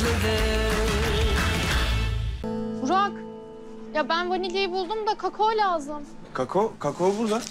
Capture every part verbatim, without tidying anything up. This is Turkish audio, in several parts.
Burak, ya ben vanilyayı buldum da kakao lazım. Kakao, kakao burada.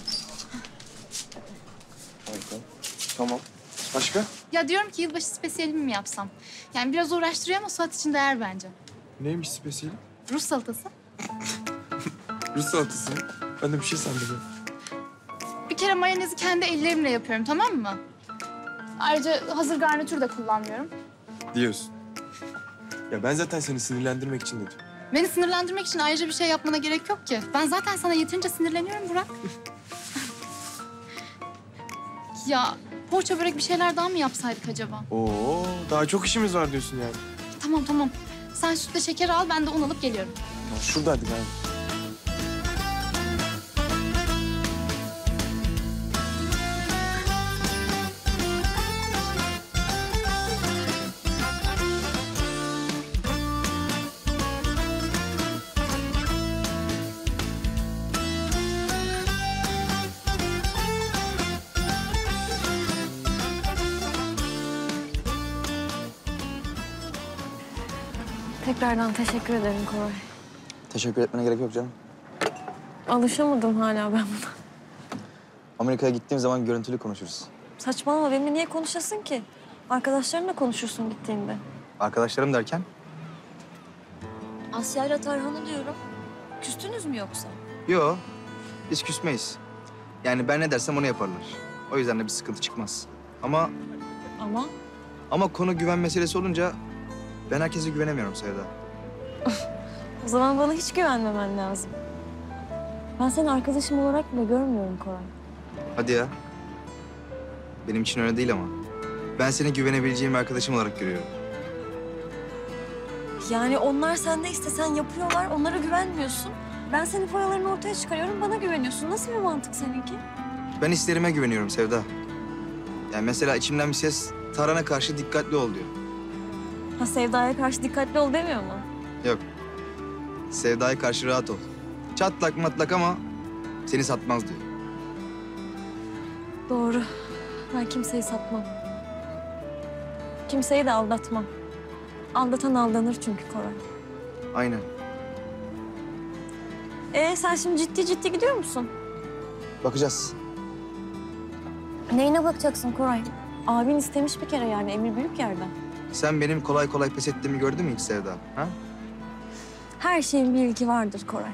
Tamam. Başka? Ya diyorum ki yılbaşı spesiyelimi mi yapsam? Yani biraz uğraştırıyor ama Suat için değer bence. Neymiş spesiyeli? Rus salatası. Rus salatası. Ben de bir şey sandım. Bir kere mayonezi kendi ellerimle yapıyorum, tamam mı? Ayrıca hazır garnitür de kullanmıyorum. Diyorsun. Ya ben zaten seni sinirlendirmek için dedim. Beni sinirlendirmek için ayrıca bir şey yapmana gerek yok ki. Ben zaten sana yeterince sinirleniyorum Burak. Ya poğaça börek bir şeyler daha mı yapsaydık acaba? Oo, daha çok işimiz var diyorsun yani. Tamam tamam. Sen sütle şeker al, ben de un alıp geliyorum. Ya şuradaydık abi. Tekrardan teşekkür ederim Koray. Teşekkür etmene gerek yok canım. Alışamadım hala ben buna. Amerika'ya gittiğim zaman görüntülü konuşuruz. Saçmalama, benimle niye konuşasın ki? Arkadaşlarınla konuşursun gittiğinde. Arkadaşlarım derken? Asya ile Tarhan'ı diyorum. Küstünüz mü yoksa? Yo, biz küsmeyiz. Yani ben ne dersem onu yaparlar. O yüzden de bir sıkıntı çıkmaz. Ama Ama? ama konu güven meselesi olunca ben herkese güvenemiyorum Sevda. O zaman bana hiç güvenmemen lazım. Ben seni arkadaşım olarak bile görmüyorum Koray. Hadi ya. Benim için öyle değil ama. Ben seni güvenebileceğim bir arkadaşım olarak görüyorum. Yani onlar sen ne istesen yapıyorlar, onlara güvenmiyorsun. Ben senin foyalarını ortaya çıkarıyorum, bana güveniyorsun. Nasıl bir mantık seninki? Ben hislerime güveniyorum Sevda. Yani mesela içimden bir ses Tarhan'a karşı dikkatli ol diyor. Ha, Sevda'ya karşı dikkatli ol demiyor mu? Yok. Sevda'ya karşı rahat ol. Çatlak matlak ama seni satmaz diyor. Doğru. Ben kimseyi satmam. Kimseyi de aldatmam. Aldatan aldanır çünkü Koray. Aynen. Ee sen şimdi ciddi ciddi gidiyor musun? Bakacağız. Neyine bakacaksın Koray? Abin istemiş bir kere yani, emir büyük yerden. Sen benim kolay kolay pes ettiğimi gördün mü hiç Sevda? Ha? Her şeyin bir ilki vardır Koray.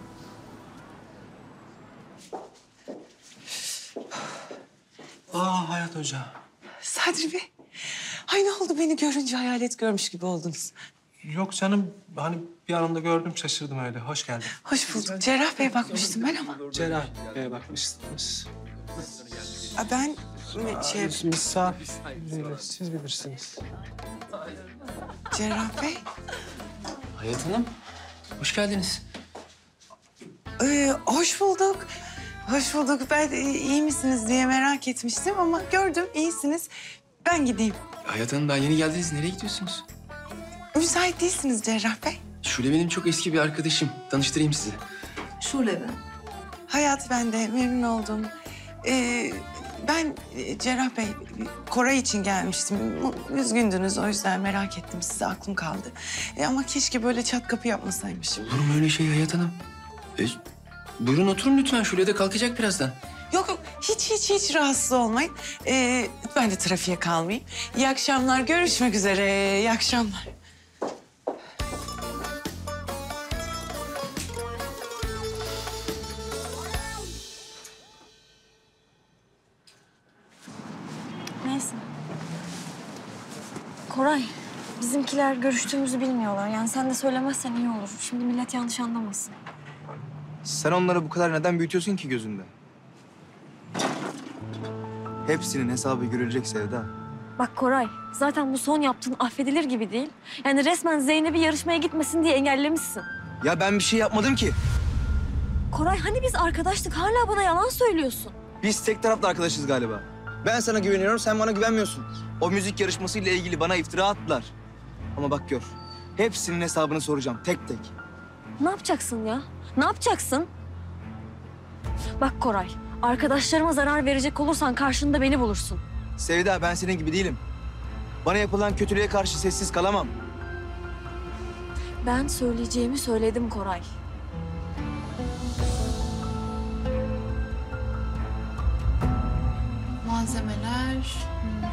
Aa Hayat Hoca. Sadri Bey. Ay ne oldu, beni görünce hayalet görmüş gibi oldunuz. Yok canım, hani bir anında gördüm, şaşırdım öyle. Hoş geldin. Hoş bulduk. Cerrah Bey'e bakmıştım ben ama. Cerrah Bey'e bakmışsınız. Aa, ben şey... Biz misafir, siz bilirsiniz. Cerrah Bey. Hayat Hanım, hoş geldiniz. Ee, hoş bulduk. Hoş bulduk. Ben e, iyi misiniz diye merak etmiştim ama gördüm iyisiniz. Ben gideyim. Hayat Hanım, daha yeni geldiniz. Nereye gidiyorsunuz? Müsait değilsiniz Cerrah Bey. Şule benim çok eski bir arkadaşım. Tanıştırayım sizi. Şule ben. Hayat, ben de memnun oldum. Ee, ben e, Cerrah Bey, Koray için gelmiştim. Üzgündünüz, o yüzden merak ettim size, aklım kaldı. E, ama keşke böyle çat kapı yapmasaymışım. Olur mu öyle şey Hayat Hanım? E, buyurun oturun lütfen. Şule de kalkacak birazdan. Yok yok, hiç hiç hiç rahatsız olmayın. Ee, ben de trafiğe kalmayayım. İyi akşamlar, görüşmek üzere. İyi akşamlar. Neyse. Koray, bizimkiler görüştüğümüzü bilmiyorlar. Yani sen de söylemezsen iyi olur. Şimdi millet yanlış anlamasın. Sen onları bu kadar neden büyütüyorsun ki gözünde? Hepsinin hesabı görülecek Sevda. Bak Koray, zaten bu son yaptığın affedilir gibi değil. Yani resmen Zeynep'i yarışmaya gitmesin diye engellemişsin. Ya ben bir şey yapmadım ki. Koray, hani biz arkadaştık, hala bana yalan söylüyorsun. Biz tek taraflı arkadaşız galiba. Ben sana güveniyorum, sen bana güvenmiyorsun. O müzik yarışmasıyla ilgili bana iftira attılar. Ama bak gör, hepsinin hesabını soracağım tek tek. Ne yapacaksın ya? Ne yapacaksın? Bak Koray, arkadaşlarıma zarar verecek olursan karşında beni bulursun. Sevda, ben senin gibi değilim. Bana yapılan kötülüğe karşı sessiz kalamam. Ben söyleyeceğimi söyledim Koray. Malzemeler... hmm.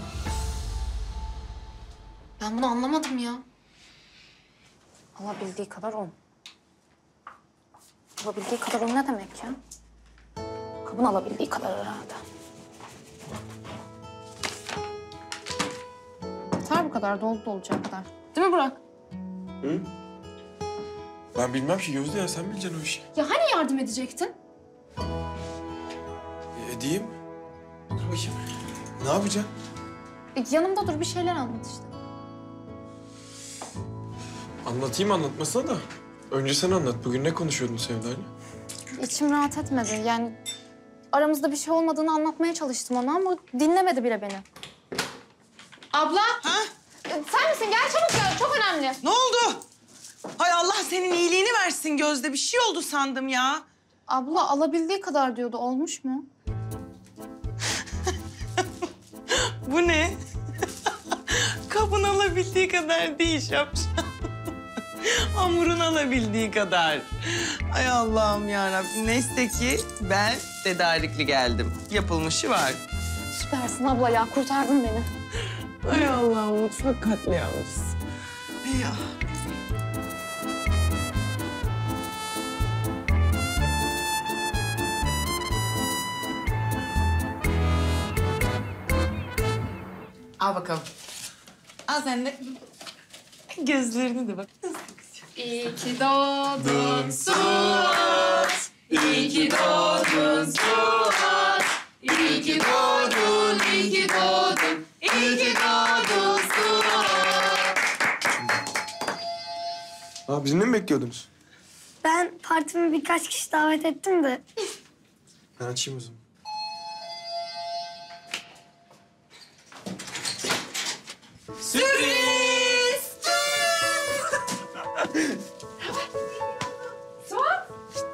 Ben bunu anlamadım ya. Alabildiği kadar un. Alabildiği kadar un ne demek ya? Kabın alabildiği kadar herhalde. Yeter bu kadar, dolu dolacağı kadar. Değil mi Burak? Hı? Ben bilmem ki Gözde ya, sen bileceksin o işi. Ya hani yardım edecektin? E, edeyim. Dur bakayım. Ne yapacaksın? E, yanımda dur, bir şeyler anlat işte. Anlatayım anlatmasına da. Önce sen anlat. Bugün ne konuşuyordun Sevda'yla? İçim rahat etmedi. Yani aramızda bir şey olmadığını anlatmaya çalıştım ona ama dinlemedi bile beni. Abla! Ha? E, Sen misin? Gel çabuk gel. Çok önemli. Ne oldu? Hay Allah senin iyiliğini versin Gözde. Bir şey oldu sandım ya. Abla alabildiği kadar diyordu. Olmuş mu? Bu ne? Kabın alabildiği kadar değil şapşal. Hamurun alabildiği kadar. Ay Allah'ım yarabbim. Neyse ki ben tedarikli geldim. Yapılmışı var. Süpersin abla ya. Kurtardın beni. Ay Allah'ım mutfak katliamcısı. Ya. Al bakalım. Al sen de. Gözlerini de bak. İyi ki doğdun Suat. İyi ki doğdun Suat. İyi ki doğdun, iyi ki doğdun. İyi ki doğdun Suat. Aa, bizimle mi bekliyordunuz? Ben partime birkaç kişi davet ettim de. Ben açayım o zaman. Sürpriz! Suat!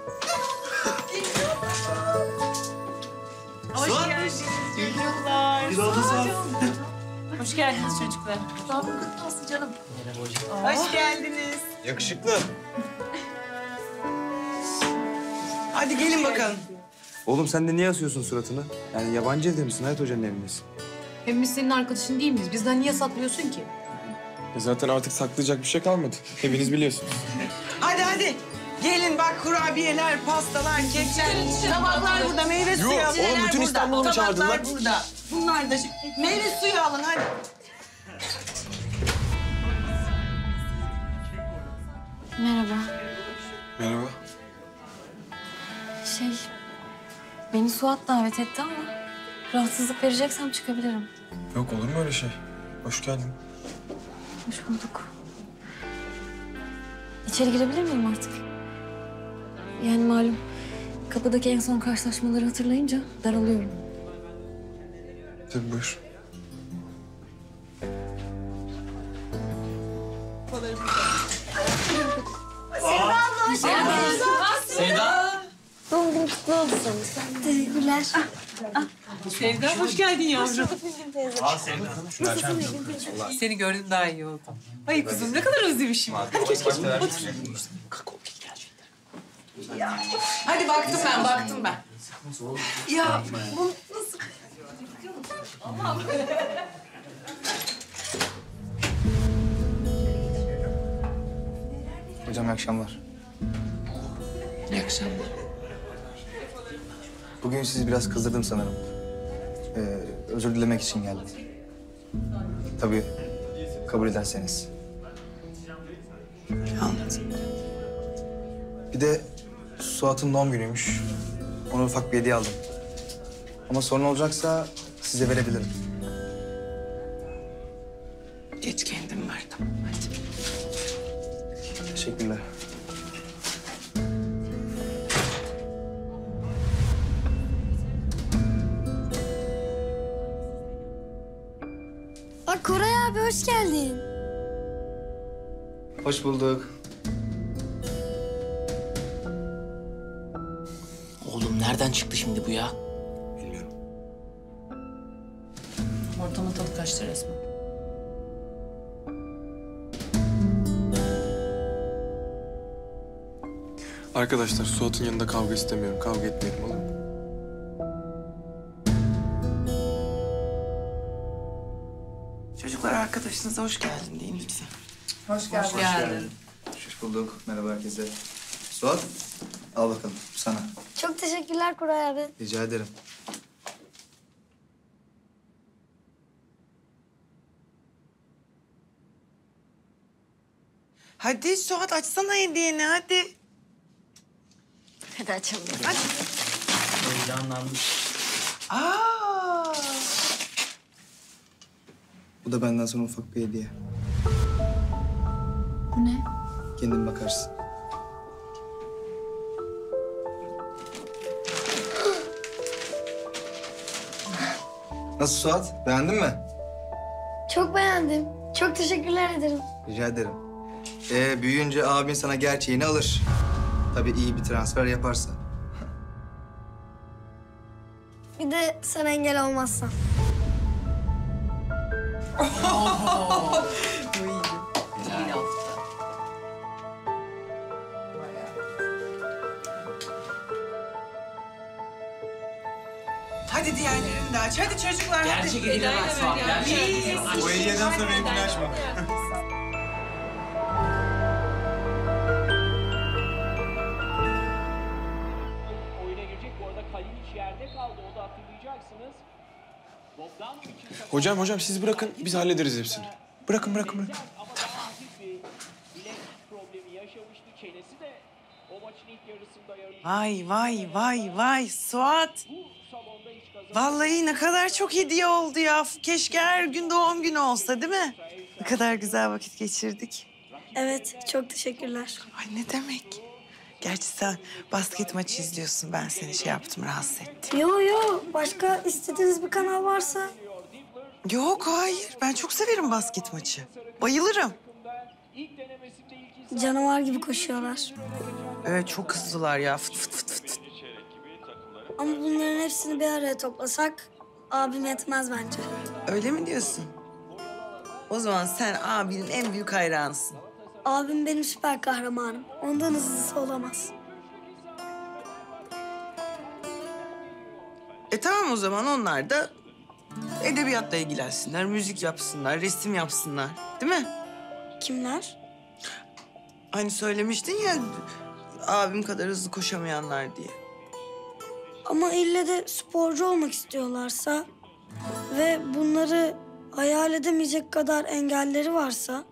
Hoş geldiniz çocuklar. Hoş geldiniz çocuklar. Hoş geldiniz. Yakışıklı. Hadi gelin bakalım. Oğlum sen de niye asıyorsun suratını? Yani yabancı evde misin? Hayat Hoca'nın evindesin. Hem biz senin arkadaşın değil miyiz? Bizden niye saklıyorsun ki? E zaten artık saklayacak bir şey kalmadı. Hepiniz biliyorsunuz. Hadi hadi. Gelin bak kurabiyeler, pastalar, kekler. Tabaklar burada, meyve suyu alın. oğlum, bütün burada. İstanbul'u mu çağırdın Tabaklar lan? burada. Bunlar da meyve suyu alın hadi. Merhaba. Merhaba. Şey, beni Suat davet etti ama rahatsızlık vereceksem çıkabilirim. Yok, olur mu öyle şey? Hoş geldin. Hoş bulduk. İçeri girebilir miyim artık? Yani malum kapıdaki en son karşılaşmaları hatırlayınca daralıyorum. Tabii, buyur. Doğum günün kutlu olsun. Teşekkürler. Sevda hoş geldin yavrum. Seni gördüm daha iyi oldu. Ay kuzum ne kadar özlemişim. Hadi geç geç otur. Hadi baktım ben baktım ben. Ya bu nasıl? Hocam iyi akşamlar. İyi akşamlar. Bugün sizi biraz kızdırdım sanırım. Ee, özür dilemek için geldim. Tabii kabul ederseniz. Anladım. Bir de Suat'ın doğum günüymüş. Ona ufak bir hediye aldım. Ama sorun olacaksa size verebilirim. Geç kendim verdim. Hadi. Teşekkürler. Aa, Koray abi hoş geldin. Hoş bulduk. Oğlum nereden çıktı şimdi bu ya? Bilmiyorum. Ortama tadı kaçtı resmen. Arkadaşlar Suat'ın yanında kavga istemiyorum. Kavga etmeyelim olur mu? Çocuklar arkadaşınıza hoş geldin deyin lütfen. Hoş geldin. Hoş geldin. Hoş bulduk. Merhaba herkese. Suat, al bakalım sana. Çok teşekkürler Koray abi. Rica ederim. Hadi Suat açsana hediyeni hadi. Hadi açalım. Hadi. Heyecanlandım. Aa! Bu da benden sana ufak bir hediye. Bu ne? Kendin bakarsın. Nasıl Suat? Beğendin mi? Çok beğendim. Çok teşekkürler ederim. Rica ederim. Ee, büyüyünce abin sana gerçeğini alır. Tabii iyi bir transfer yaparsa. Bir de sen engel olmazsan. Bu iyiydi. İyi yaptı. Hadi diğerlerini de aç. Hadi çocuklar hadi. Gerçek edilemez Suat. Gerçek. Bu hediyeden sonra benimkini açma. Oyuna girecek. Bu arada Kalinic yerde kaldı. O da hatırlayacaksınız. Bogdanovic'in Hocam hocam siz bırakın. Biz hallederiz hepsini. Bırakın bırakın bırakın. ama daha hafif bir bilek problemi yaşamıştı. Çenesi de o maçın ilk yarısında yarıştı. Vay vay vay vay Suat. Bu salonda hiç kazanamadı. Vallahi ne kadar çok hediye oldu ya. Keşke her gün doğum günü olsa değil mi? Ne kadar güzel vakit geçirdik. Evet, çok teşekkürler. Ay ne demek? Gerçi sen basket maçı izliyorsun. Ben seni şey yaptım, rahatsız ettim. Yo yo, başka istediğiniz bir kanal varsa. Yok hayır. Ben çok severim basket maçı. Bayılırım. İlk denemesinde ilk Canavar gibi koşuyorlar. Evet çok hızlılar ya. Fıt fıt fıt fıt. Ama bunların hepsini bir araya toplasak abim yetmez bence. Öyle mi diyorsun? O zaman sen abinin en büyük hayranısın. Abim benim süper kahramanım. Ondan hızlısı olamaz. E tamam o zaman onlar da edebiyatla ilgilensinler, müzik yapsınlar, resim yapsınlar. Değil mi? Kimler? Hani söylemiştin ya abim kadar hızlı koşamayanlar diye. Ama ille de sporcu olmak istiyorlarsa ve bunları hayal edemeyecek kadar engelleri varsa...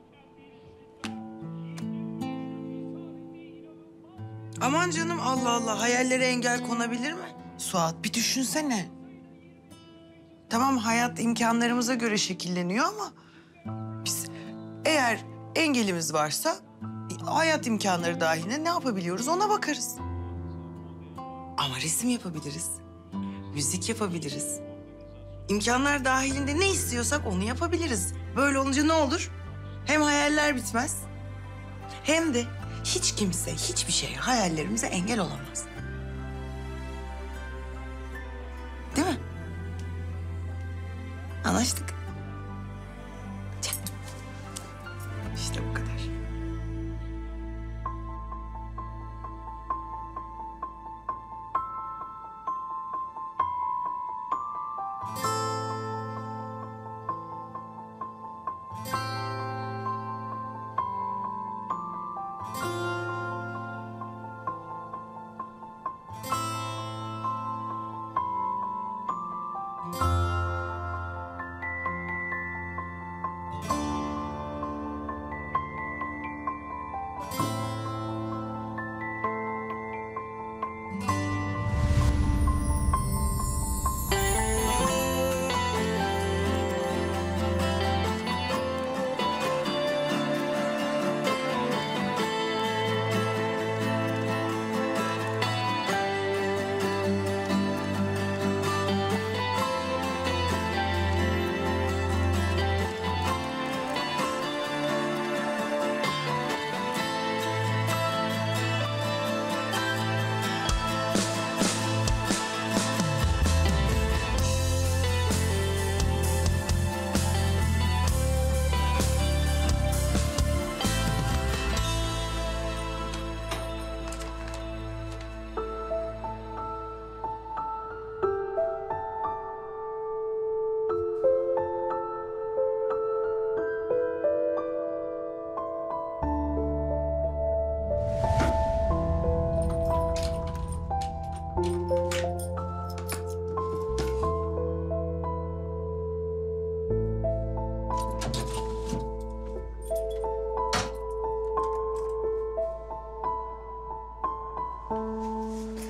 Aman canım Allah Allah hayallere engel konabilir mi? Suat bir düşünsene. Tamam hayat imkanlarımıza göre şekilleniyor ama biz eğer engelimiz varsa hayat imkanları dahilinde ne yapabiliyoruz ona bakarız. Ama resim yapabiliriz. Müzik yapabiliriz. İmkanlar dahilinde ne istiyorsak onu yapabiliriz. Böyle olunca ne olur? Hem hayaller bitmez hem de hiç kimse hiçbir şey hayallerimize engel olamaz. Değil mi? Anlaştık. İşte bu kadar.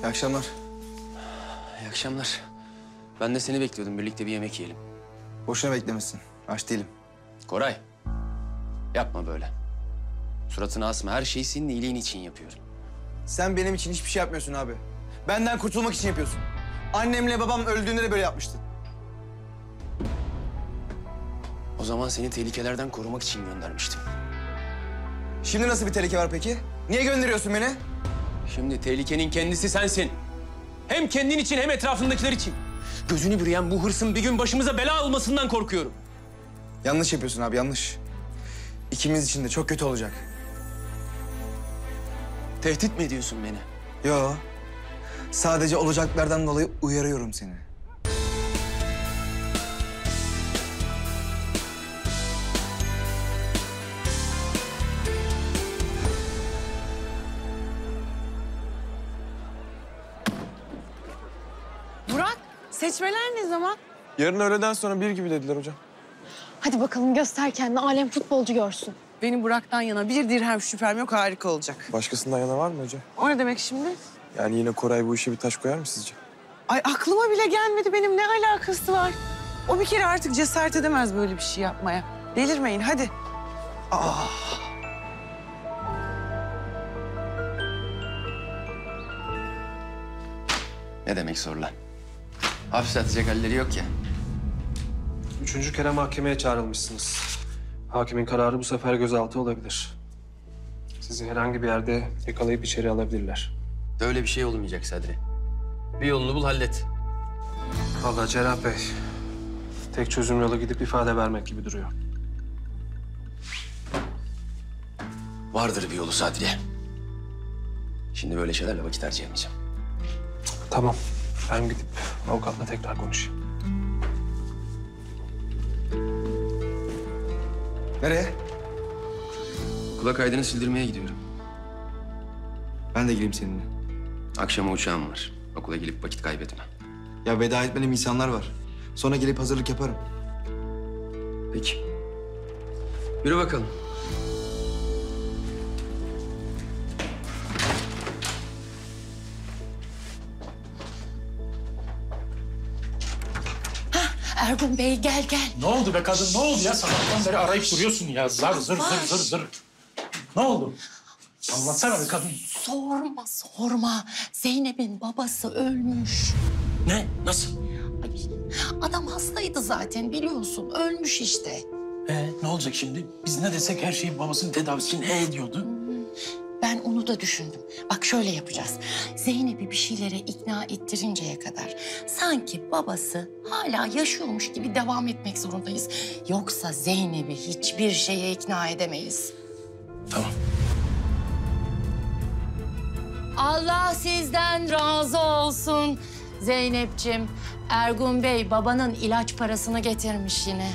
İyi akşamlar. İyi akşamlar. Ben de seni bekliyordum. Birlikte bir yemek yiyelim. Boşuna beklemesin. Aç değilim. Koray, yapma böyle. Suratını asma. Her şeyi senin iyiliğin için yapıyorum. Sen benim için hiçbir şey yapmıyorsun abi. Benden kurtulmak için yapıyorsun. Annemle babam öldüğünde de böyle yapmıştın. O zaman seni tehlikelerden korumak için göndermiştim. Şimdi nasıl bir tehlike var peki? Niye gönderiyorsun beni? Şimdi tehlikenin kendisi sensin. Hem kendin için hem etrafındakiler için. Gözünü bürüyen bu hırsın bir gün başımıza bela olmasından korkuyorum. Yanlış yapıyorsun abi, yanlış. İkimiz için de çok kötü olacak. Tehdit mi ediyorsun beni? Yo. Sadece olacaklardan dolayı uyarıyorum seni. Burak, seçmeler ne zaman? Yarın öğleden sonra bir gibi dediler hocam. Hadi bakalım göster kendini. Alem futbolcu görsün. Benim Burak'tan yana bir dirhem şüphem yok, harika olacak. Başkasından yana var mı hocam? O ne demek şimdi? Yani yine Koray bu işe bir taş koyar mı sizce? Ay aklıma bile gelmedi benim. Ne alakası var? O bir kere artık cesaret edemez böyle bir şey yapmaya. Delirmeyin hadi. Aa. Ne demek sor lan? Hapse atacak halleri yok ya. Üçüncü kere mahkemeye çağrılmışsınız. Hakimin kararı bu sefer gözaltı olabilir. Sizi herhangi bir yerde yakalayıp içeri alabilirler. Öyle bir şey olmayacak Sadri. Bir yolunu bul, hallet. Vallahi Cerrah Bey, tek çözüm yolu gidip ifade vermek gibi duruyor. Vardır bir yolu Sadri. Şimdi böyle şeylerle vakit harcayamayacağım. Tamam, ben gidip avukatla tekrar konuşayım. Nereye? Okula kaydını sildirmeye gidiyorum. Ben de geleyim seninle. Akşama uçağım var. Okula gelip vakit kaybetme. Ya veda etmenim insanlar var. Sonra gelip hazırlık yaparım. Peki. Yürü bakalım. Ergun Bey gel gel. Ne oldu be kadın? Ne oldu ya? Sabahtan beri arayıp duruyorsun ya. Zar zır zır zır zır. Ne oldu? Anlatsana be kadın. Sorma sorma. Zeynep'in babası ölmüş. Ne? Nasıl? Ay, adam hastaydı zaten biliyorsun. Ölmüş işte. Ee, ne olacak şimdi? Biz ne desek her şeyi babasının tedavisi için he ediyordu. Ben onu da düşündüm. Bak şöyle yapacağız. Zeynep'i bir şeylere ikna ettirinceye kadar sanki babası hala yaşıyormuş gibi devam etmek zorundayız. Yoksa Zeynep'i hiçbir şeye ikna edemeyiz. Tamam. Allah sizden razı olsun. Zeynep'ciğim, Ergun Bey babanın ilaç parasını getirmiş yine.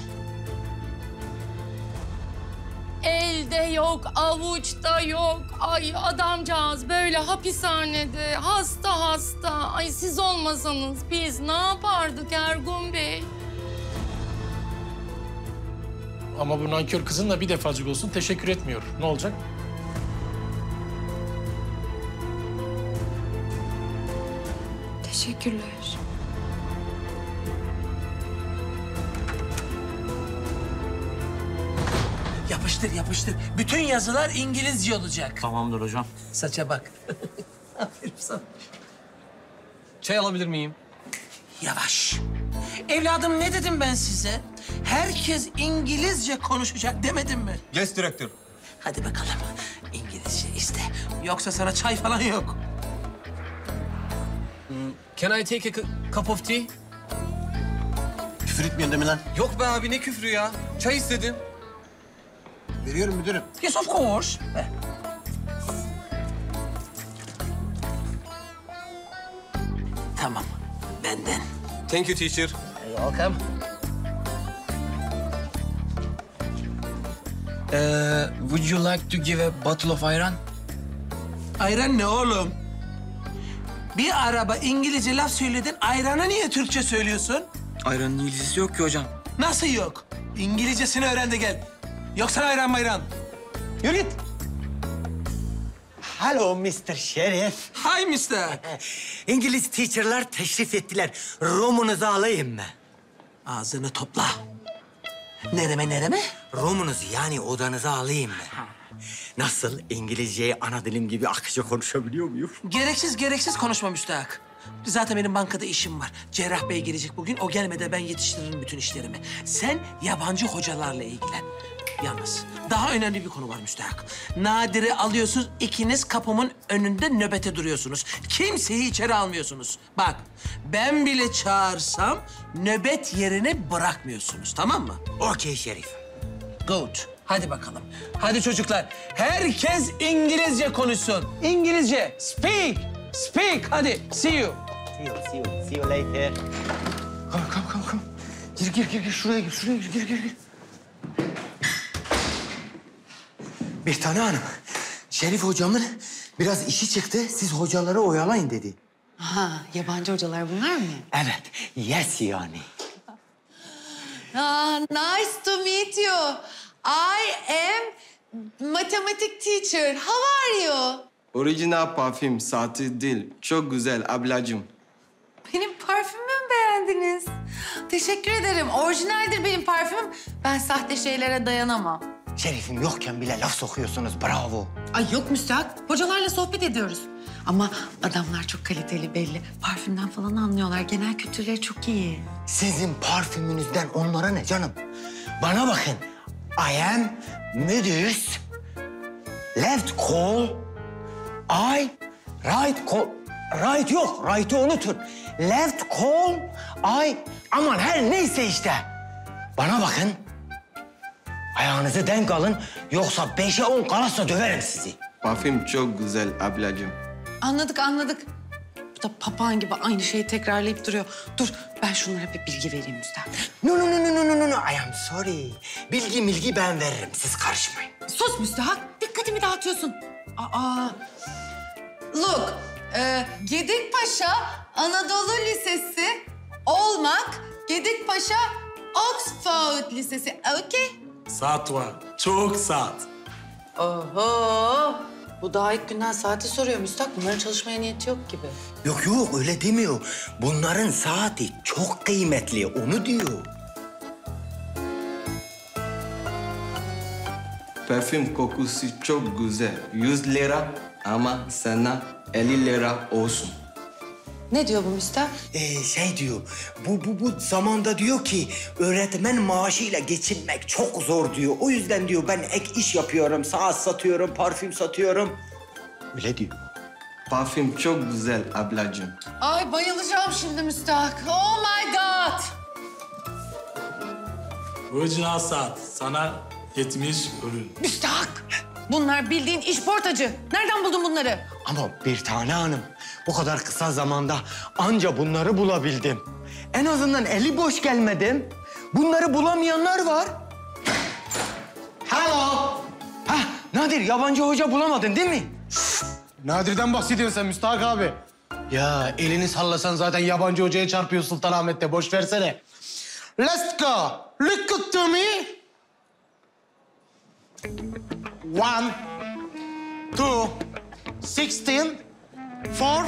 Elde yok, avuçta yok. Ay adamcağız böyle hapishanede hasta hasta. Ay siz olmasanız biz ne yapardık Ergun Bey? Ama bu nankör kızın da bir defacık olsun teşekkür etmiyor. Ne olacak? Teşekkürler. Yapıştır, yapıştır. Bütün yazılar İngilizce olacak. Tamamdır hocam. Saça bak. Aferin sana. Çay alabilir miyim? Yavaş. Evladım ne dedim ben size? Herkes İngilizce konuşacak demedim mi? Yes direktör. Hadi bakalım. İngilizce iste. Yoksa sana çay falan yok. Can I take a cup of tea? Küfür etmiyorsun değil mi lan? Yok be abi, ne küfrü ya? Çay istedim. Veriyorum müdürüm. Yes of course. Heh. Tamam. Benden. Thank you teacher. You're welcome. Uh, would you like to give a bottle of ayran? Ayran ne oğlum? Bir araba İngilizce laf söyledin, ayrana niye Türkçe söylüyorsun? Ayranın İngilizcesi yok ki hocam. Nasıl yok? İngilizcesini öğren de gel. Yoksa ayran mayran. Yürü git. Hello mister Şerif. Hi mister. İngiliz teacher'lar teşrif ettiler. Romunuzu alayım mı? Ağzını topla. Nereme nereme? Romunuzu yani odanıza alayım mı? Nasıl? İngilizceyi ana dilim gibi akıcı konuşabiliyor muyum? Gereksiz gereksiz konuşma müstahak. Zaten benim bankada işim var. Cerrah Bey gelecek bugün. O gelmeden ben yetiştiririm bütün işlerimi. Sen yabancı hocalarla ilgilen. Yalnız daha önemli bir konu var müstahak. Nadir'i alıyorsunuz, ikiniz kapımın önünde nöbete duruyorsunuz. Kimseyi içeri almıyorsunuz. Bak, ben bile çağırsam nöbet yerini bırakmıyorsunuz, tamam mı? Okey Şerif. Good. Hadi bakalım. Hadi çocuklar. Herkes İngilizce konuşsun. İngilizce. Speak. Speak. Hadi. See you. See you, see you, see you later. Come, come, come, come. Gir, gir, gir, gir. Şuraya gir, şuraya gir, gir, gir, gir. Bir tane hanım, Şerif hocamın biraz işi çıktı. Siz hocaları oyalayın dedi. Ha, yabancı hocalar bunlar mı? Evet, yes yani. Ah, nice to meet you. I am mathematics teacher. How are you? Orijinal parfüm, saati değil. Çok güzel ablacığım. Benim parfümümü mü beğendiniz? Teşekkür ederim. Orijinaldir benim parfümüm. Ben sahte şeylere dayanamam. Şerif'im yokken bile laf sokuyorsunuz, bravo. Ay yok müstahak. Hocalarla sohbet ediyoruz. Ama adamlar çok kaliteli belli. Parfümden falan anlıyorlar. Genel kültürleri çok iyi. Sizin parfümünüzden onlara ne canım? Bana bakın. I am Müdürs. Left call. I right call. Right yok. Right'ı unutun. Left call. I... Aman her neyse işte. Bana bakın. Ayağınızı denk alın. Yoksa beşe on kalırsa döverim sizi. Parfüm çok güzel ablacığım. Anladık, anladık. Bu da papağan gibi aynı şeyi tekrarlayıp duruyor. Dur, ben şunlara bir bilgi vereyim müstahak. No, no, no, no, no, no, no. I am sorry. Bilgi milgi ben veririm. Siz karışmayın. Sus müstahak. Dikkatimi dağıtıyorsun. Aa. Look, e, Gedikpaşa Anadolu Lisesi olmak, Gedikpaşa Oxford Lisesi. Okey? Saat var. Çok saat. Oho. Bu daha ilk günden saati soruyor müstahak. Bunların çalışmaya niyeti yok gibi. Yok yok öyle demiyor. Bunların saati çok kıymetli. Onu diyor. Parfüm kokusu çok güzel. Yüz lira ama sana elli lira olsun. Ne diyor bu müstahak? Ee, şey diyor, bu, bu, bu zamanda diyor ki öğretmen maaşıyla geçinmek çok zor diyor. O yüzden diyor ben ek iş yapıyorum, saat satıyorum, parfüm satıyorum. Öyle diyor. Parfüm çok güzel ablacığım. Ay bayılacağım şimdi müstahak. Oh my God. Orijinal saat. Sana yetmiş ürün. Müstahak. Bunlar bildiğin işportacı. Nereden buldun bunları? Ama bir tane hanım, bu kadar kısa zamanda anca bunları bulabildim. En azından eli boş gelmedim. Bunları bulamayanlar var. Hello. Hah, Nadir, yabancı hoca bulamadın değil mi? Nadir'den bahsediyorsun sen Müstahak abi. Ya elini sallasan zaten yabancı hocaya çarpıyor Sultanahmet'te. Boş versene. Let's go. Look good to me. One, two, sixteen, four,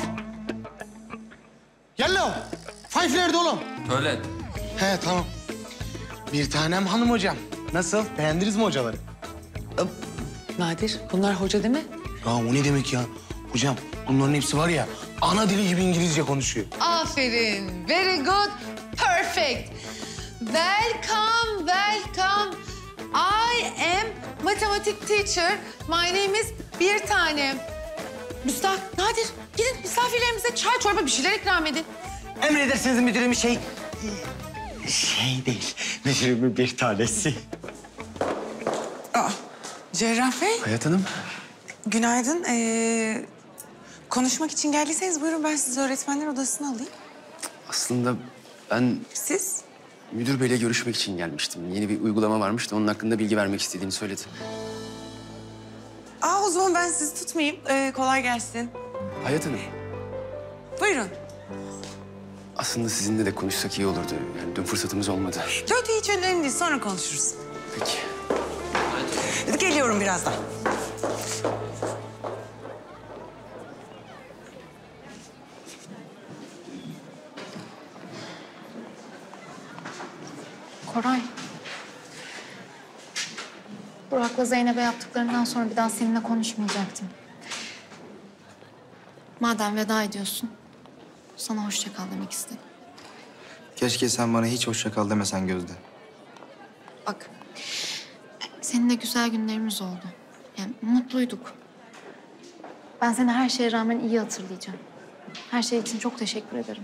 yellow. Five nerede oğlum? Öyle. He tamam. Bir tanem hanım hocam. Nasıl? Beğendiniz mi hocaları? Nadir, bunlar hoca değil mi? Ya o ne demek ya? Hocam bunların hepsi var ya ana dili gibi İngilizce konuşuyor. Aferin. Very good. Perfect. Welcome, welcome. I am mathematics teacher. My name is bir tanem. Müstahak, Nadir, gidin misafirlerimize çay çorba bir şeyler ikram edin. Emredersiniz müdürüm şey... Şey değil, müdürümün bir tanesi. Aa, Cerrah Bey. Hayat Hanım. Günaydın. Ee, konuşmak için geldiyseniz buyurun ben sizi öğretmenler odasına alayım. Aslında ben Siz? müdür beyle görüşmek için gelmiştim. Yeni bir uygulama varmış da onun hakkında bilgi vermek istediğini söyledi. Aa, o zaman ben sizi tutmayayım. Ee, kolay gelsin. Hayat Hanım, Buyurun. aslında sizinle de konuşsak iyi olurdu. Yani dün fırsatımız olmadı. Yok hiç önemli değil. Sonra konuşuruz. Peki. Geliyorum birazdan. Koray. Burak'la Zeynep'e yaptıklarından sonra bir daha seninle konuşmayacaktım. Madem veda ediyorsun, sana hoşça kal demek istedim. Keşke sen bana hiç hoşça kal demesen Gözde. Bak, seninle güzel günlerimiz oldu. Yani mutluyduk. Ben seni her şeye rağmen iyi hatırlayacağım. Her şey için çok teşekkür ederim.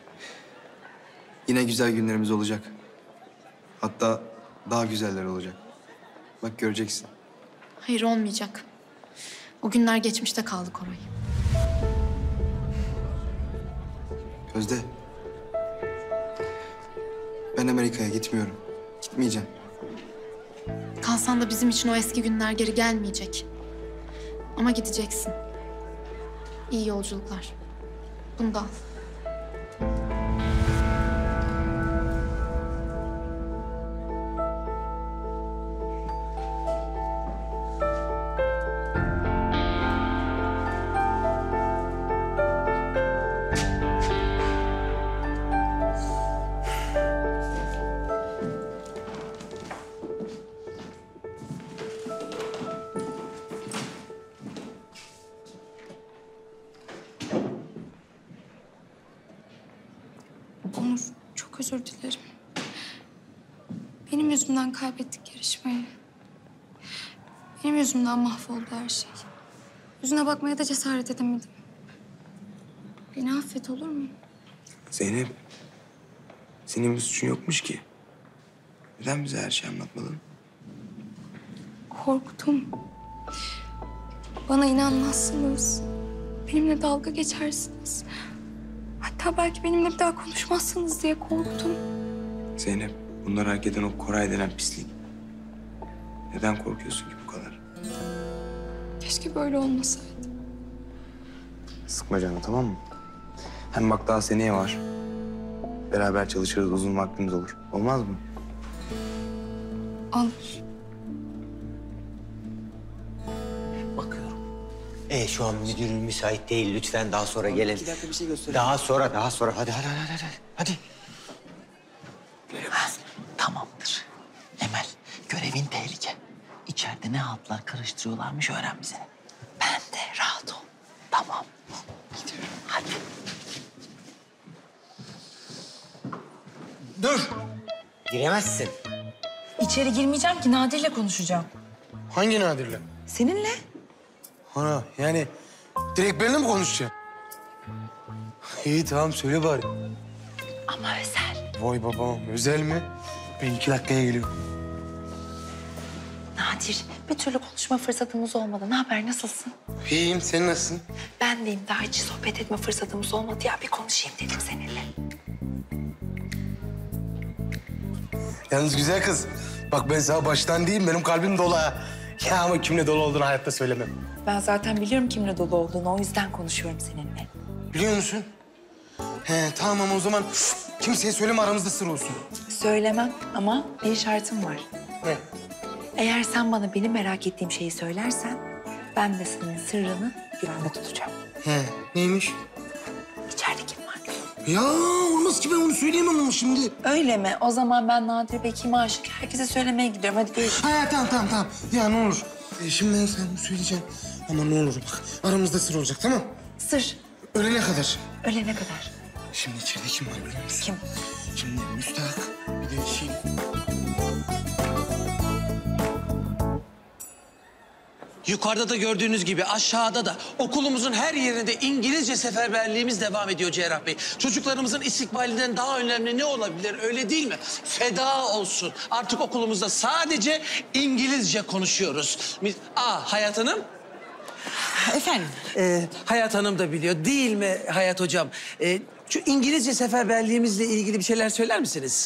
Yine güzel günlerimiz olacak. Hatta daha güzeller olacak. Bak göreceksin. Hayır, olmayacak. O günler geçmişte kaldı Koray. Gözde. Ben Amerika'ya gitmiyorum. Gitmeyeceğim. Kalsan da bizim için o eski günler geri gelmeyecek. Ama gideceksin. İyi yolculuklar. Bunu da al. Onur, çok özür dilerim. Benim yüzümden kaybettik yarışmayı. Benim yüzümden mahvoldu her şey. Yüzüne bakmaya da cesaret edemedim. Beni affet, olur mu? Zeynep. Senin bir suçun yokmuş ki. Neden bize her şeyi anlatmadın? Korktum. Bana inanmazsınız. Benimle dalga geçersiniz. Hatta belki benimle bir daha konuşmazsınız diye korktum. Zeynep, bunları hak eden o Koray denen pislik. Neden korkuyorsun ki bu kadar? Keşke böyle olmasaydı. Sıkma canını, tamam mı? Hem bak daha seneye var. Beraber çalışırız, uzun vaktimiz olur. Olmaz mı? Olur. Bakıyorum. E şu an müdürün müsait değil. Lütfen daha sonra gelin. İki dakika bir şey göstereyim. Daha sonra, daha sonra. Hadi, hadi, hadi, hadi. Hadi. Ha, tamamdır. Emel, görevin tehlike. İçeride ne haltlar karıştırıyorlarmış öğren bize. Ben de rahat ol. Tamam. Gidiyorum. Hadi. Dur. Giremezsin. İçeri girmeyeceğim ki Nadir'le konuşacağım. Hangi Nadir'le? Seninle? Ana yani direkt benimle mi konuşacaksın? İyi tamam söyle bari. Ama özel. Vay babam özel mi? Ben iki dakikaya geliyorum. Nadir, bir türlü konuşma fırsatımız olmadı. Ne haber, nasılsın? İyiyim, sen nasılsın? Ben deyim, daha hiç sohbet etme fırsatımız olmadı ya. Bir konuşayım dedim seninle. Yalnız güzel kız. Bak ben sana baştan diyeyim, benim kalbim dolu ha. Ya ama kimle dolu olduğunu hayatta söylemem. Ben zaten biliyorum kimle dolu olduğunu. O yüzden konuşuyorum seninle. Biliyor musun? He tamam ama o zaman kimseye söyleme, aramızda sır olsun. Söylemem ama bir şartım var. Ne? Eğer sen bana benim merak ettiğim şeyi söylersen... ...ben de senin sırrını güvende tutacağım. He neymiş? İçeride kim var? Ya olmaz ki, ben onu söyleyemem ama şimdi. Öyle mi? O zaman ben Nadir Bey kime aşık? Herkese söylemeye gidiyorum. Hadi görüşürüz. Ha tamam tamam tamam. Ya ne olur. E, şimdi ben sana söyleyeceğim. Ama ne olur bak, aramızda sır olacak, tamam? Sır. Ölene kadar. Ölene kadar. Şimdi içeride kim var biliyor musun? Kim? Şimdi Müstahak, bir de şey... Yukarıda da gördüğünüz gibi aşağıda da okulumuzun her yerinde İngilizce seferberliğimiz devam ediyor Cerrah Bey. Çocuklarımızın istikbalinden daha önemli ne olabilir, öyle değil mi? Feda olsun. Artık okulumuzda sadece İngilizce konuşuyoruz. Aa, Hayat Hanım? Efendim? Ee, Hayat Hanım da biliyor değil mi Hayat Hocam? Ee, şu İngilizce seferberliğimizle ilgili bir şeyler söyler misiniz?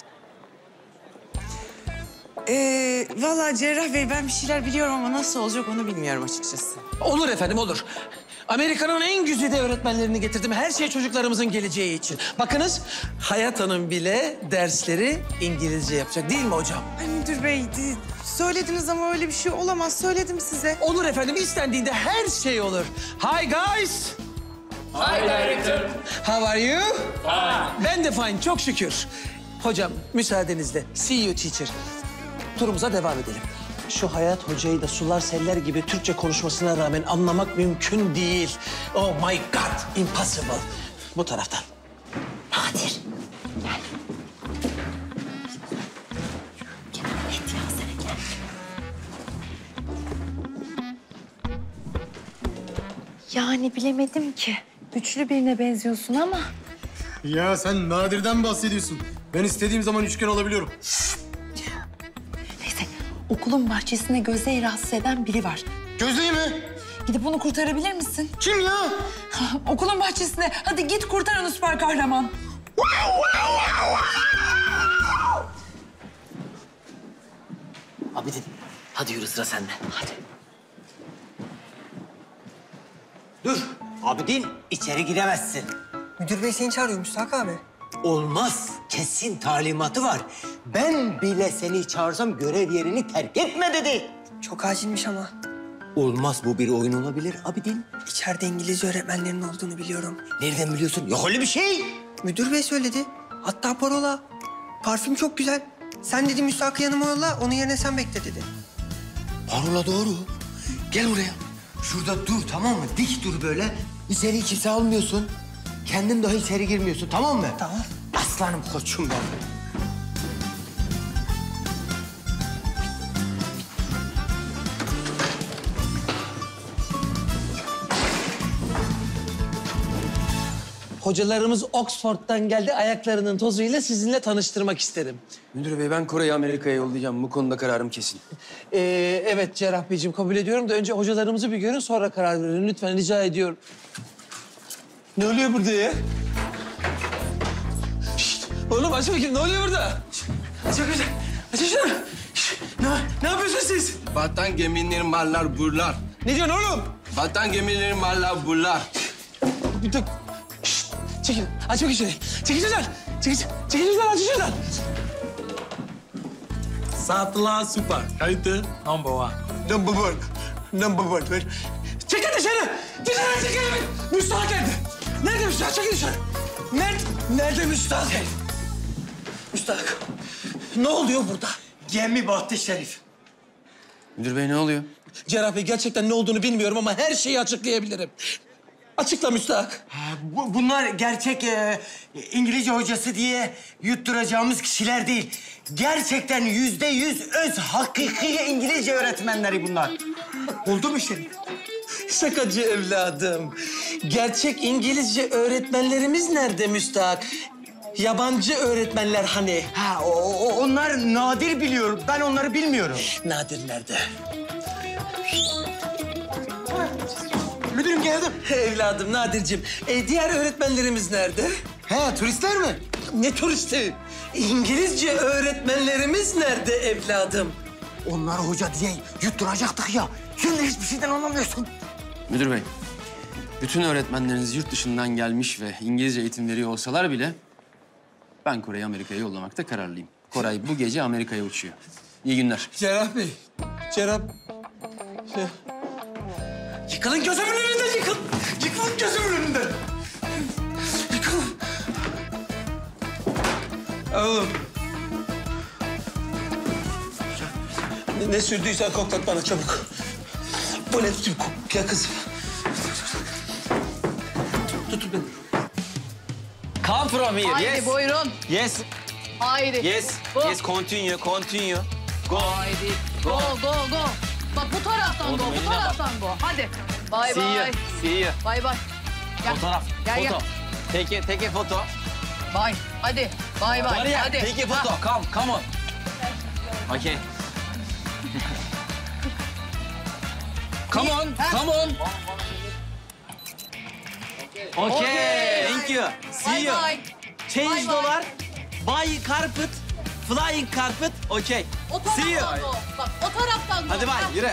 Ee, vallahi Cerrah Bey, ben bir şeyler biliyorum ama nasıl olacak onu bilmiyorum açıkçası. Olur efendim, olur. Amerika'nın en güzide öğretmenlerini getirdim. Her şey çocuklarımızın geleceği için. Bakınız, Hayat Hanım bile dersleri İngilizce yapacak değil mi hocam? Ay müdür bey, de- söylediniz ama öyle bir şey olamaz. Söyledim size. Olur efendim, istendiğinde her şey olur. Hi guys. Hi director. How are you? Fine. Ben de fine, çok şükür. Hocam müsaadenizle. See you teacher. Turumuza devam edelim. Şu Hayat Hoca'yı da sular seller gibi Türkçe konuşmasına rağmen anlamak mümkün değil. Oh my God, impossible. Bu taraftan. Nadir. Gel. Gel, et ya sana gel. Yani bilemedim ki. Güçlü birine benziyorsun ama. Ya sen Nadir'den bahsediyorsun. Ben istediğim zaman üçgen olabiliyorum. Neyse, okulun bahçesinde Gözde'yi rahatsız eden biri var. Gözde'yi mi? Gidip onu kurtarabilir misin? Kim ya? Okulun bahçesinde. Hadi git kurtar onu süper kahraman. Abidin, hadi yürü sıra sende. Hadi. Dur, Abidin içeri giremezsin. Müdür bey seni çağırıyor Müstahak abi. Olmaz, kesin talimatı var. Ben bile seni çağırsam görev yerini terk etme dedi. Çok acilmiş ama. Olmaz, bu bir oyun olabilir Abidin. İçeride İngilizce öğretmenlerinin olduğunu biliyorum. Nereden biliyorsun? Yok öyle bir şey. Müdür bey söyledi. Hatta parola. Parfüm çok güzel. Sen dedi Müstahak'ı yanıma yolla, onun yerine sen bekle dedi. Parola doğru. Gel buraya. Şurada dur, tamam mı? Dik dur böyle. İçeri kimse almıyorsun. Kendin dahi içeri girmiyorsun, tamam mı? Tamam. Aslanım, koçum benim. Hocalarımız Oxford'dan geldi. Ayaklarının tozuyla sizinle tanıştırmak isterim. Müdür bey, ben Kore'yi Amerika'ya yollayacağım. Bu konuda kararım kesin. Ee, evet Cerrah Beyciğim, kabul ediyorum da önce hocalarımızı bir görün, sonra karar verin. Lütfen rica ediyorum. Ne oluyor burada ya? Şişt, oğlum aç bakayım, ne oluyor burada? Aç bakayım, aç şunu. Şişt, ne, ne yapıyorsunuz siz? Vatan gemilerin mallar buralar. Ne diyorsun oğlum? Vatan gemilerin mallar buralar. Bir dakika. Şişt, çekil, aç bakayım şurayı. Çekil şuradan, çekil, çekil şuradan, aç şuradan. Satla süper. Kayıtı number one. Number one. Number one. Çekil dışarı. Dışarı çekil. Müstahak geldi. Nerede Müstahak? Çekil dışarı. Nerede? Nerede Müstahak? Müstahak. Ne oluyor burada? Gemi battı Şerif. Müdür bey, ne oluyor? Cerrah Bey, gerçekten ne olduğunu bilmiyorum ama her şeyi açıklayabilirim. Açıkla Müstahak. Bu, bunlar gerçek e, İngilizce hocası diye yutturacağımız kişiler değil. Gerçekten yüzde yüz öz hakiki İngilizce öğretmenleri bunlar. Oldu mu Şerif? Şakacı evladım. Gerçek İngilizce öğretmenlerimiz nerede Müstahak? Yabancı öğretmenler hani? Ha, o, o, onlar Nadir biliyor. Ben onları bilmiyorum. Nadir nerede? Müdürüm geldim. Evladım Nadir'cim, e, diğer öğretmenlerimiz nerede? He, turistler mi? Ne turisti? İngilizce öğretmenlerimiz nerede evladım? Onları hoca diye yutturacaktık ya. Sen de hiçbir şeyden anlamıyorsun. Müdür bey, bütün öğretmenleriniz yurt dışından gelmiş ve İngilizce eğitim veriyor olsalar bile ben Kore'yi Amerika'ya yollamakta kararlıyım. Koray bu gece Amerika'ya uçuyor. İyi günler. Cerrah Bey, Cerrah... Şey... Yıkılın gözümün önünden, yıkıl! Yıkılın gözümün önünden! Yıkılın! Oğlum. Ne, ne sürdüysen koklat bana çabuk. Bu ne tutayım kok ya kızım. Tut, tut beni. Come from here, Haydi yes. buyurun. Yes, Haydi. yes, Go. yes, continue, continue. Go. Haydi. Go, go, go. Bak bu taraftan Oğlum, go, bu eline bak. taraftan go. Hadi. Bay See you, bay. see you. Bay bay. Gel. Fotoğraf, Gel, foto. gel. Take a, take a photo. Bay. Hadi. Bay bay. Maria, Hadi. take a photo. Ha. Come, come on. Okay. Come on, come on. Okay, Okay. thank you. See Bye you. bye. Change Bye bye. dollar. Buy carpet. Flying carpet. Okay. O See you. taraftan go. Bak o taraftan go. Hadi Ha. bay, yürü.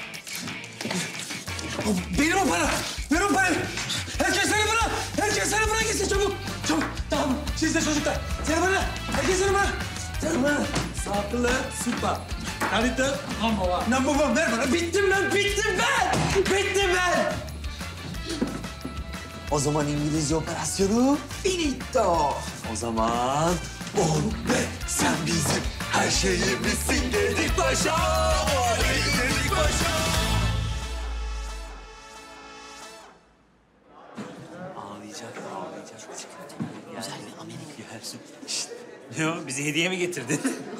Benim o para! Ver o parayı! Herkes seni bırak! Herkes seni bırak gitsin çabuk! Çabuk! Tamam, siz de çocuklar. Seni bırak! Herkes seni bırak! Seni bırak! Satla süper. Kayıtı number one. Number one ver bana. Bittim ben, bittim ben! Bittim ben! O zaman İngilizce operasyonu finito. O zaman oğlum be! Sen bizim her şeyimizsin dedik başa. Oley dedik başa. Ağlayacak, ağlayacak. Güzel bir Amerika. Yersin. Şşt. Ne o? Bize hediye mi getirdin?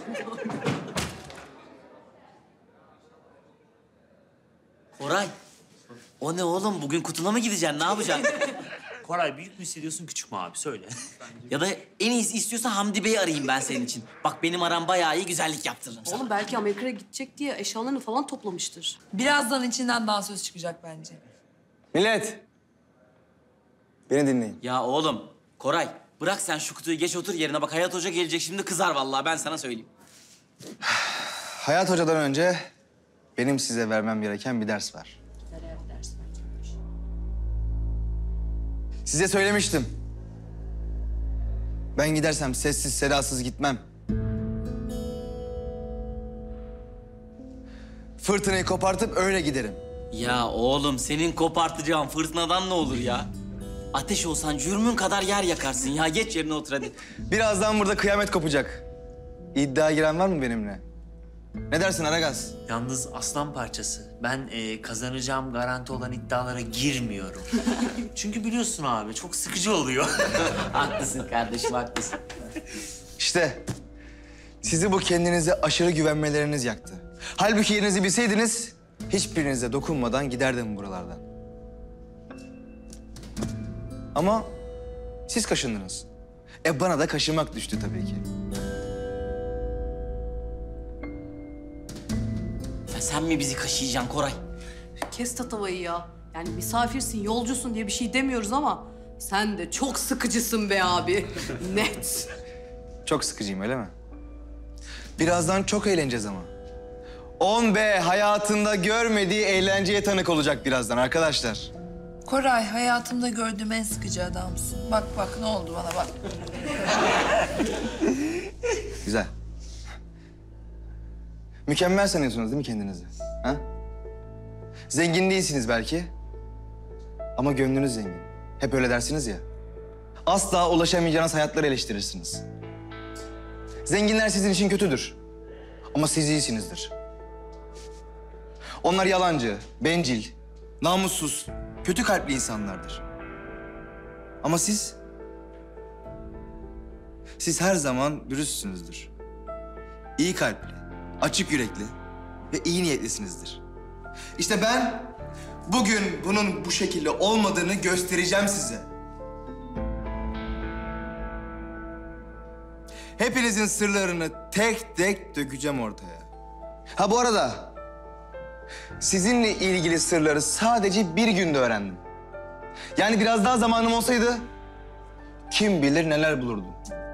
Koray, o ne oğlum? Bugün kutuna mı gideceksin? Ne yapacaksın? Koray büyük mü hissediyorsun, küçük mü abi? Söyle. Ya da en iyisi istiyorsan Hamdi Bey'i arayayım ben senin için. Bak benim aram bayağı iyi, güzellik yaptırırım sana. Oğlum belki Amerika'ya gidecek diye eşyalarını falan toplamıştır. Birazdan içinden daha söz çıkacak bence. Millet. Beni dinleyin. Ya oğlum, Koray bırak sen şu kutuyu, geç otur yerine. Bak Hayat Hoca gelecek şimdi, kızar vallahi, ben sana söyleyeyim. Hayat Hoca'dan önce benim size vermem gereken bir ders var. Size söylemiştim. Ben gidersem sessiz sedasız gitmem. Fırtınayı kopartıp öyle giderim. Ya oğlum senin kopartacağın fırtınadan ne olur ya? Ateş olsan cürmün kadar yer yakarsın ya. Geç yerine otur hadi. Birazdan burada kıyamet kopacak. İddiaya giren var mı benimle? Ne dersin Aragaz? Yalnız aslan parçası. Ben e, kazanacağım garanti olan iddialara girmiyorum. Çünkü biliyorsun abi çok sıkıcı oluyor. Haklısın kardeşim, haklısın. İşte sizi bu kendinize aşırı güvenmeleriniz yaktı. Halbuki yerinizi bilseydiniz hiçbirinize dokunmadan giderdim buralardan. Ama siz kaşındınız. E bana da kaşınmak düştü tabii ki. Ya sen mi bizi kaşıyacaksın Koray? Kes tatavayı ya. Yani misafirsin, yolcusun diye bir şey demiyoruz ama sen de çok sıkıcısın be abi. Net. Çok sıkıcıyım öyle mi? Birazdan çok eğleneceğiz ama. On B hayatında görmediği eğlenceye tanık olacak birazdan arkadaşlar. Koray, hayatımda gördüğüm en sıkıcı adamsın. Bak bak ne oldu bana bak. Güzel. Mükemmel sanıyorsunuz değil mi kendinizi? Ha? Zengin değilsiniz belki. Ama gönlünüz zengin. Hep öyle dersiniz ya. Asla ulaşamayacağınız hayatları eleştirirsiniz. Zenginler sizin için kötüdür. Ama siz iyisinizdir. Onlar yalancı, bencil, namussuz, kötü kalpli insanlardır. Ama siz... Siz her zaman dürüstsünüzdür. İyi kalpli, açık yürekli ve iyi niyetlisinizdir. İşte ben bugün bunun bu şekilde olmadığını göstereceğim size. Hepinizin sırlarını tek tek dökeceğim ortaya. Ha bu arada sizinle ilgili sırları sadece bir günde öğrendim. Yani biraz daha zamanım olsaydı kim bilir neler bulurdum.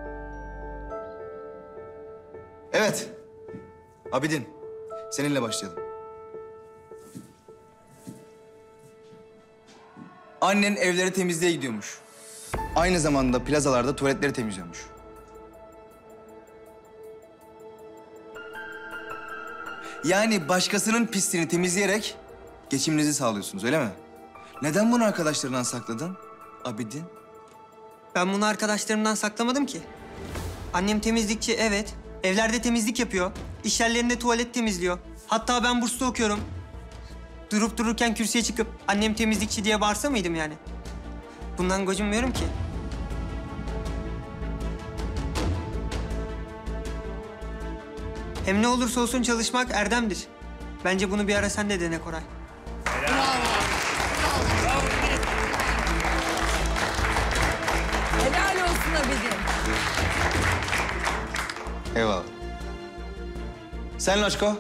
Evet, Abidin, seninle başlayalım. Annen evleri temizliğe gidiyormuş. Aynı zamanda plazalarda tuvaletleri temizliyormuş. Yani başkasının pisliğini temizleyerek geçiminizi sağlıyorsunuz, öyle mi? Neden bunu arkadaşlarından sakladın Abidin? Ben bunu arkadaşlarımdan saklamadım ki. Annem temizlikçi, evet. Evlerde temizlik yapıyor. İş yerlerinde tuvalet temizliyor. Hatta ben burslu okuyorum. Durup dururken kürsüye çıkıp annem temizlikçi diye bağırsa mıydım yani? Bundan gocunmuyorum ki. Hem ne olursa olsun çalışmak erdemdir. Bence bunu bir ara sen de dene Koray. Helal olsun Abidin. Eyvallah. Sen Loşko?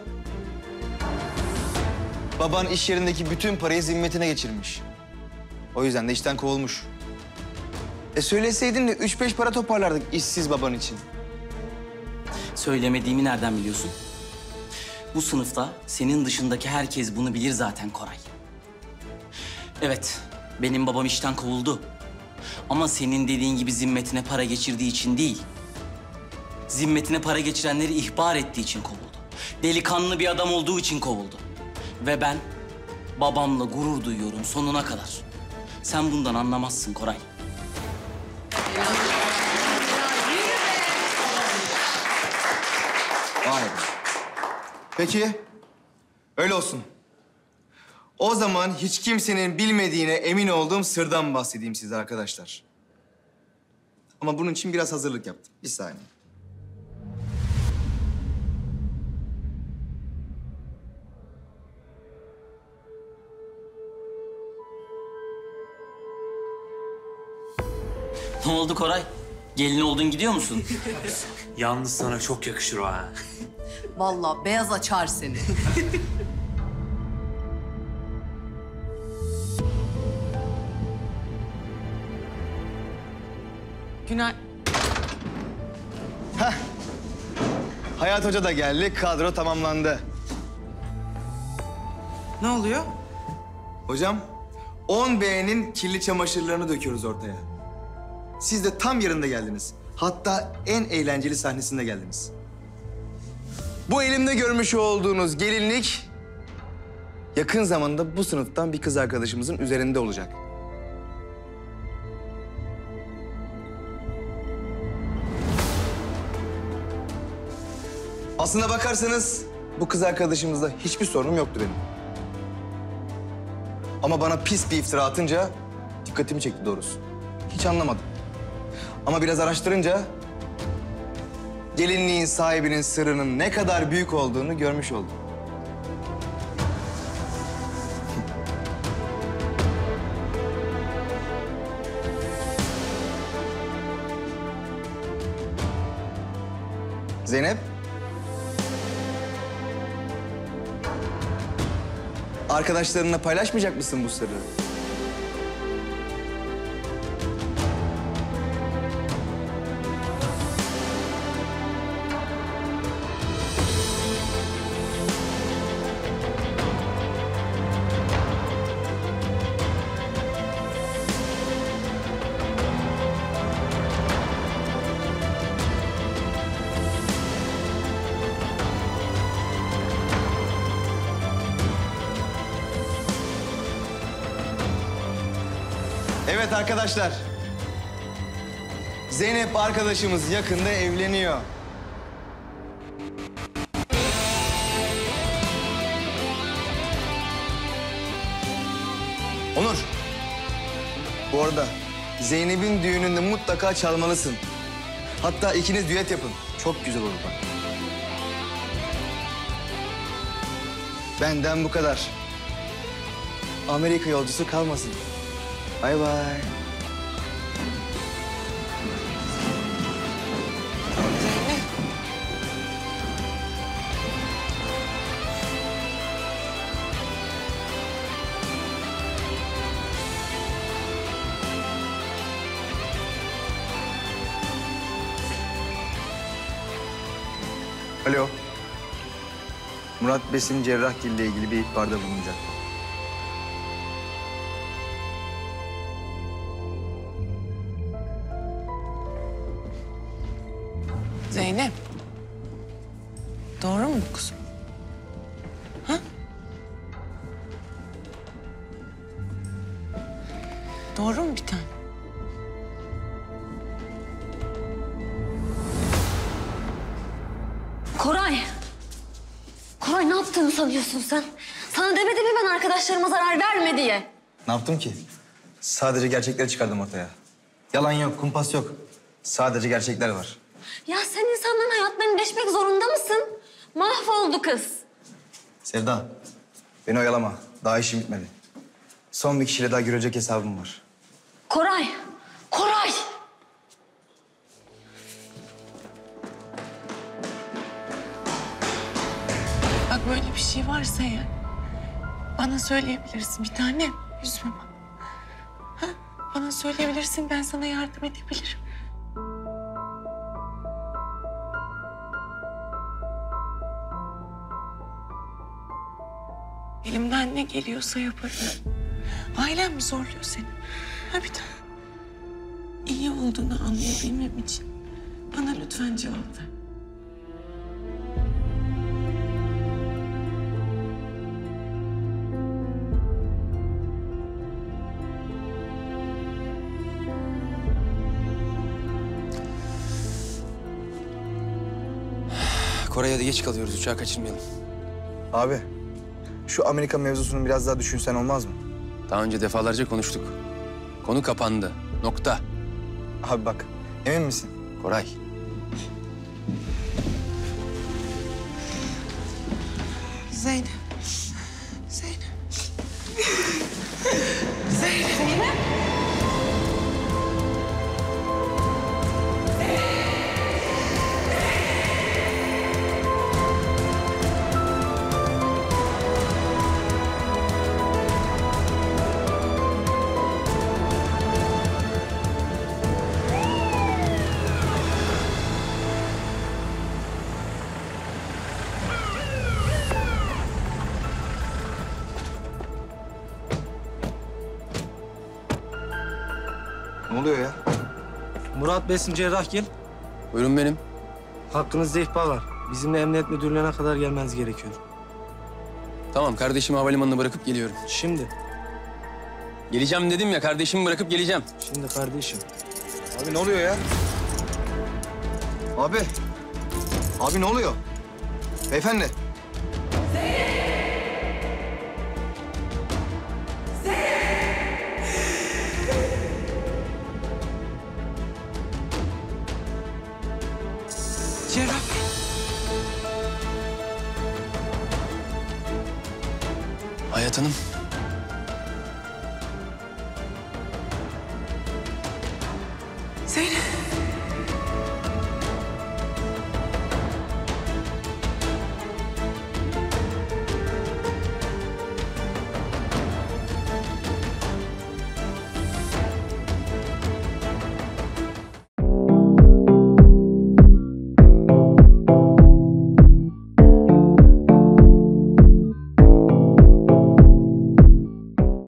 Baban iş yerindeki bütün parayı zimmetine geçirmiş. O yüzden de işten kovulmuş. E söyleseydin de üç beş para toparlardık işsiz baban için. Söylemediğimi nereden biliyorsun? Bu sınıfta senin dışındaki herkes bunu bilir zaten Koray. Evet, benim babam işten kovuldu. Ama senin dediğin gibi zimmetine para geçirdiği için değil. Zimmetine para geçirenleri ihbar ettiği için kovuldu. Delikanlı bir adam olduğu için kovuldu. Ve ben babamla gurur duyuyorum sonuna kadar. Sen bundan anlamazsın Koray. Peki, öyle olsun. O zaman hiç kimsenin bilmediğine emin olduğum sırdan bahsedeyim size arkadaşlar. Ama bunun için biraz hazırlık yaptım. Bir saniye. Ne oldu Koray? Gelin oldun, gidiyor musun? Yalnız sana çok yakışır o ha. Vallahi beyaz açar seni. Günay. Heh. Hayat Hoca da geldi, kadro tamamlandı. Ne oluyor? Hocam, on B'nin kirli çamaşırlarını döküyoruz ortaya. Siz de tam yerinde geldiniz. Hatta en eğlenceli sahnesinde geldiniz. Bu elimde görmüş olduğunuz gelinlik... yakın zamanda bu sınıftan bir kız arkadaşımızın üzerinde olacak. Aslına bakarsanız bu kız arkadaşımızla hiçbir sorunum yoktu benim. Ama bana pis bir iftira atınca dikkatimi çekti doğrusu. Hiç anlamadım. Ama biraz araştırınca gelinliğin sahibinin sırrının ne kadar büyük olduğunu görmüş oldum. Zeynep. Arkadaşlarınla paylaşmayacak mısın bu sırrı? Evet arkadaşlar. Zeynep arkadaşımız yakında evleniyor. Onur. Bu arada Zeynep'in düğününde mutlaka çalmalısın. Hatta ikiniz düet yapın. Çok güzel olur bak. Benden bu kadar. Amerika yolcusu kalmasın. Bay bay. Alo. Murat Besim Cerrahgil ile ilgili bir ihbarda bulunacak. Zeynep. Doğru mu bu kızım? Ha? Doğru mu bir tane? Koray. Koray ne yaptığını sanıyorsun sen? Sana demedim mi ben arkadaşlarıma zarar verme diye? Ne yaptım ki? Sadece gerçekleri çıkardım ortaya. Yalan yok, kumpas yok. Sadece gerçekler var. Ya sen insanların hayatlarını deşmek zorunda mısın? Mahvoldu kız. Sevda, beni oyalama. Daha işim bitmedi. Son bir kişiyle daha görecek hesabım var. Koray. Koray. Bak böyle bir şey varsa ya, bana söyleyebilirsin bir tanem. Üzme bak. Ha? Bana söyleyebilirsin, ben sana yardım edebilirim. Elimden ne geliyorsa yaparım. Ailem mi zorluyor seni? Ha bir tane. İyi olduğunu anlayabilmem için bana lütfen cevap ver. Koray hadi geç kalıyoruz. Uçağı kaçırmayalım. Abi, şu Amerika mevzusunu biraz daha düşünsen olmaz mı? Daha önce defalarca konuştuk. Konu kapandı. Nokta. Abi bak, emin misin? Koray. Zeynep. Zeynep. Zeynep. Zeynep. Ne oluyor ya? Murat Besim Cerrahgil. Buyurun benim. Hakkınızda ihbar var. Bizimle emniyet müdürlüğüne kadar gelmeniz gerekiyor. Tamam, kardeşimi havalimanına bırakıp geliyorum. Şimdi. Geleceğim dedim ya, kardeşimi bırakıp geleceğim. Şimdi kardeşim. Abi ne oluyor ya? Abi. Abi ne oluyor? Beyefendi. Cerrah. Hayat Hanım.